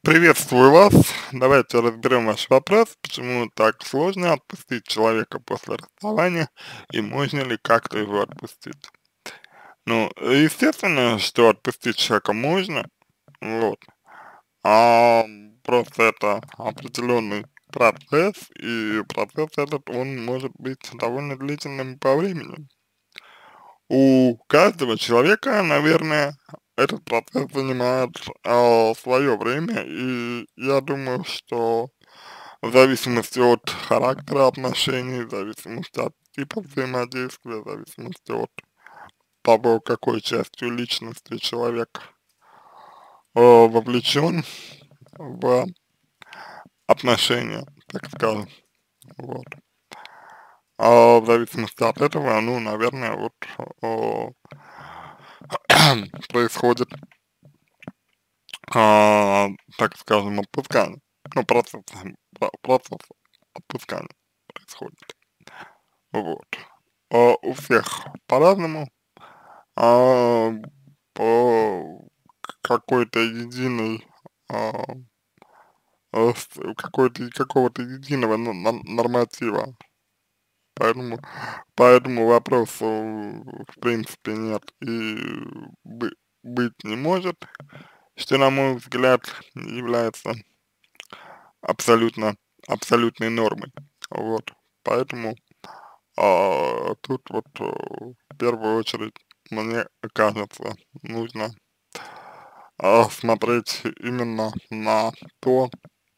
Приветствую вас. Давайте разберем ваш вопрос, почему так сложно отпустить человека после расставания и можно ли как-то его отпустить. Ну, естественно, что отпустить человека можно, вот, а просто это определенный процесс, и процесс этот, он может быть довольно длительным по времени. У каждого человека, наверное, этот процесс занимает свое время, и я думаю, что в зависимости от характера отношений, в зависимости от типа взаимодействия, в зависимости от того, какой частью личности человек вовлечен в отношения, так скажем, вот. А в зависимости от этого, ну, наверное, вот о, происходит, так скажем, отпускание, ну, процесс отпускания происходит, вот. У всех по-разному, а, по какой-то единой, а, какого-то единого норматива, поэтому по этому вопросу, в принципе, нет и быть не может, что, на мой взгляд, является абсолютно абсолютной нормой. Вот. Поэтому, тут вот, в первую очередь, мне кажется, нужно, смотреть именно на то,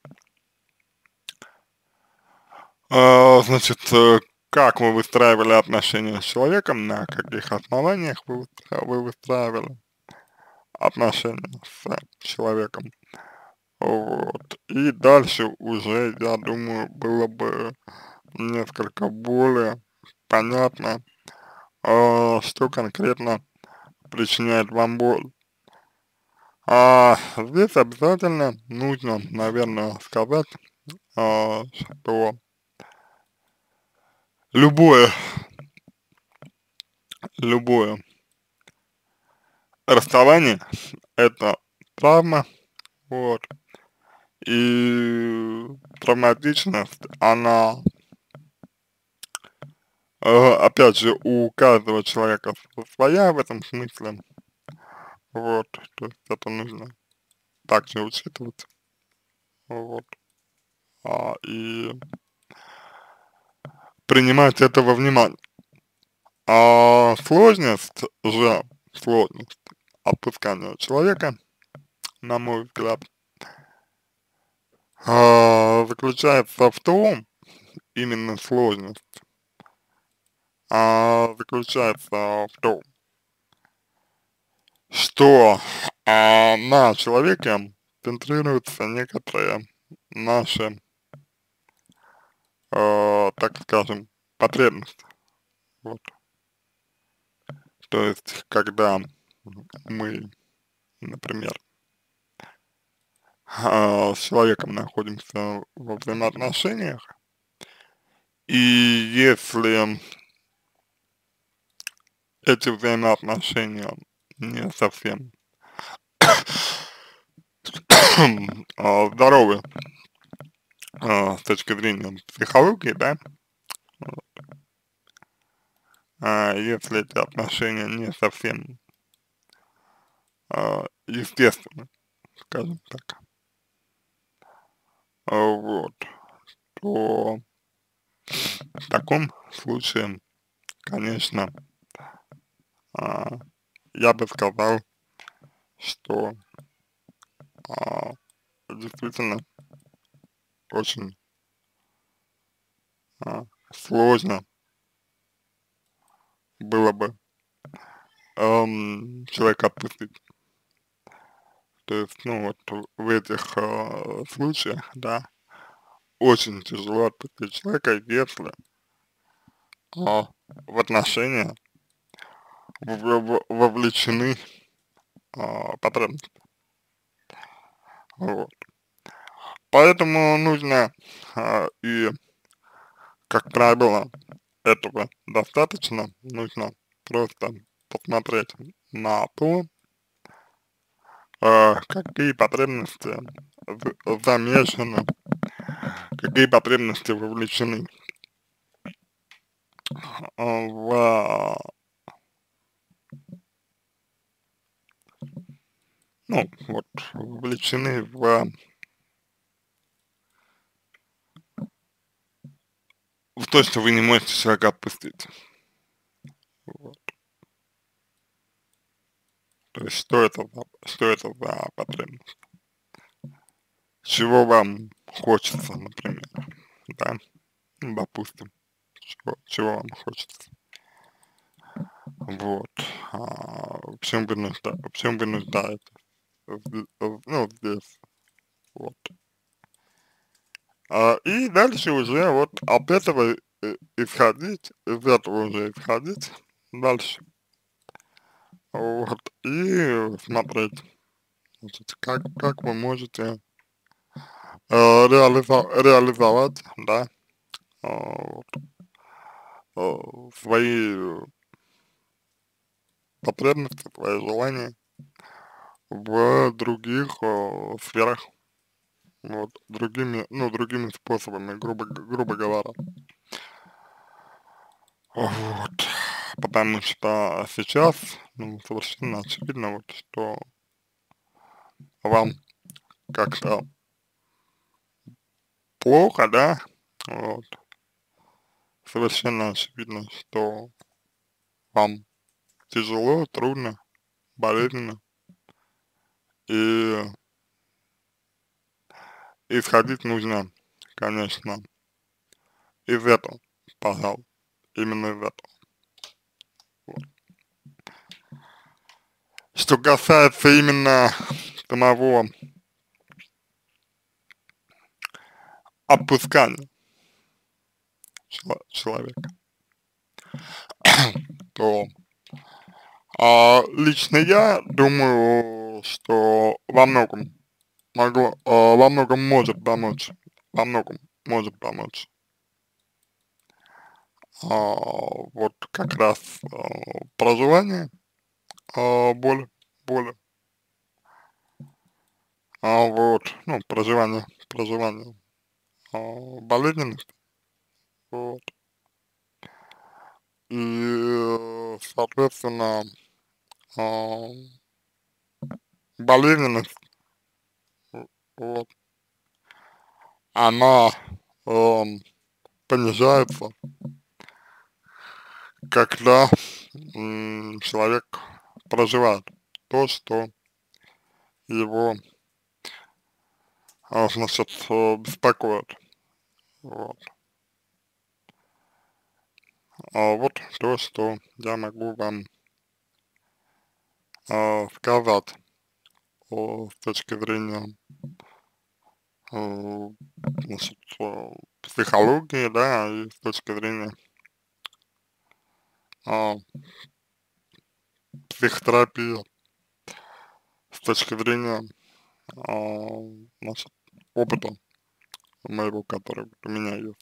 значит, как вы выстраивали отношения с человеком, на каких основаниях вы выстраивали отношения с человеком. Вот. И дальше уже, я думаю, было бы несколько более понятно, что конкретно причиняет вам боль. Здесь обязательно нужно, наверное, сказать, что любое, любое расставание — это травма, вот, и травматичность, она, опять же, у каждого человека своя в этом смысле, вот, то есть это нужно также учитывать, вот, и принимать это во внимание. Сложность же, сложность отпускания человека, на мой взгляд, заключается в том, именно сложность, заключается в том, что, на человеке центрируются некоторые наши, так скажем, потребности. Вот. То есть, когда мы, например, с человеком находимся во взаимоотношениях, и если эти взаимоотношения не совсем здоровы, с точки зрения психологии, да, если эти отношения не совсем, естественны, скажем так, вот, то в таком случае, конечно, а, я бы сказал, что, а, действительно очень, сложно было бы, человека отпустить. То есть, ну, вот в этих, случаях, да, очень тяжело отпустить человека, если, в отношения вовлечены, потребности. Вот. Поэтому нужно, и, как правило, этого достаточно, нужно просто посмотреть на то, какие потребности замешаны, какие потребности вовлечены в, ну, вот, вовлечены в то, что вы не можете человека отпустить. Вот. То есть, что это за потребность? Чего вам хочется, например, да, ну, допустим, чего вам хочется. Вот. В чем вы нуждаетесь, ну, здесь, вот. И дальше уже вот от этого исходить, из этого уже исходить дальше, вот, и смотреть, значит, как вы можете реализовать, да, вот, свои потребности, свои желания в других сферах, вот, другими способами, грубо говоря. Вот, потому что сейчас, ну, совершенно очевидно, вот, что вам как-то плохо, да, вот, совершенно очевидно, что вам тяжело, трудно, болезненно, и исходить нужно, конечно, из этого, пожалуй, именно из этого. Вот. Что касается именно самого отпускания человека, то лично я думаю, что во многом может помочь, во многом может помочь. Вот как раз проживание боли, вот, ну, проживание болезненности, вот, и, соответственно, а, болезненность, вот, она понижается, когда человек проживает то, что его, значит, беспокоит, вот. Вот то, что я могу вам сказать с точки зрения, э, значит, психологии, да, и с точки зрения а, психотерапии, с точки зрения, а, значит, опыта моего, который вот у меня есть.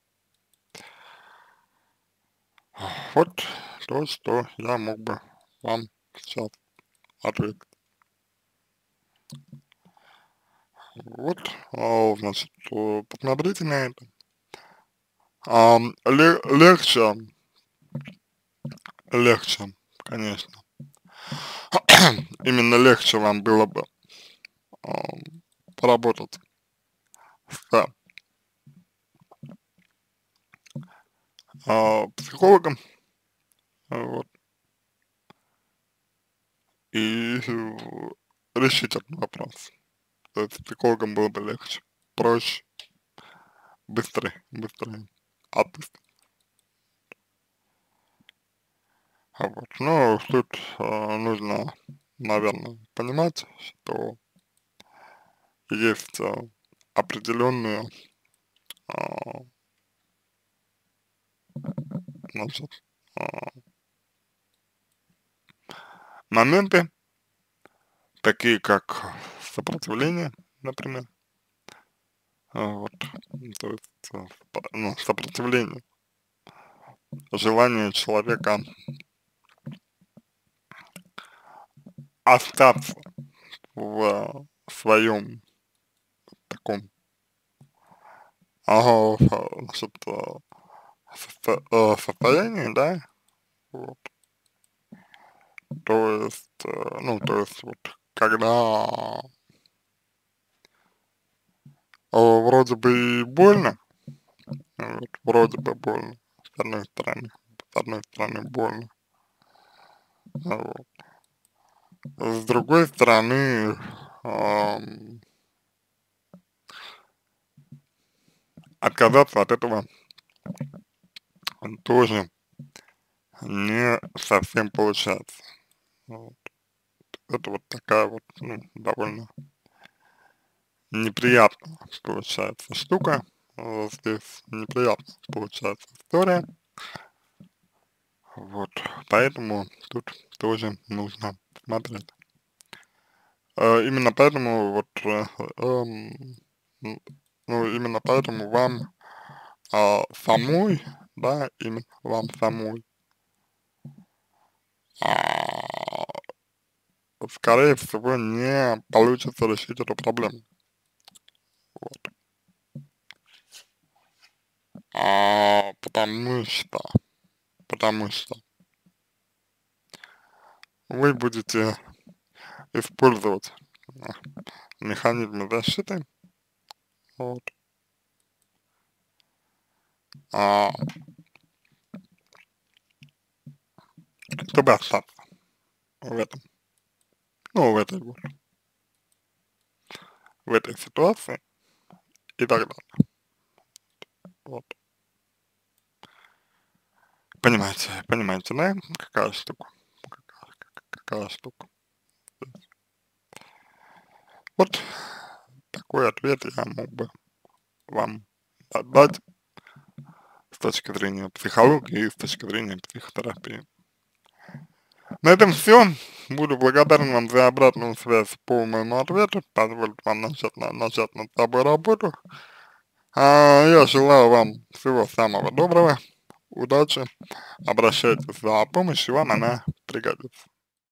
Вот то, что я мог бы вам сейчас ответить. Вот, значит, посмотрите на это. Легче, легче, конечно. Именно легче вам было бы ам, поработать с психологом, вот, и решить этот вопрос. То есть с психологом было бы легче, проще, быстрее отпуск. Вот. Ну, тут нужно, наверное, понимать, что есть определенные, а, значит, а, моменты, такие как сопротивление, например, вот, то есть, ну, сопротивление, желание человека остаться в своем таком, значит, состоянии, да, вот, то есть, ну, то есть, вот, когда вроде бы и больно, вот, вроде бы больно, с одной стороны больно, вот. С другой стороны, ам, отказаться от этого тоже не совсем получается. Вот. Это вот такая вот, ну, довольно неприятная получается штука. Здесь неприятная получается история. Вот. Поэтому тут тоже нужно смотреть. Именно поэтому вот, м, ну, именно поэтому вам самой, да, именно вам самой, а, скорее всего, не получится решить эту проблему. Вот. Потому что, потому что вы будете использовать а, механизмы защиты, вот, а, чтобы остаться в этом, ну, в этой ситуации и так далее. Вот. Понимаете, да, какая штука, какая штука. Вот такой ответ я мог бы вам дать с точки зрения психологии и с точки зрения психотерапии. На этом все. Буду благодарен вам за обратную связь по моему ответу. Позволит вам начать над собой работу. Я желаю вам всего самого доброго, удачи. Обращайтесь за помощью, вам она пригодится.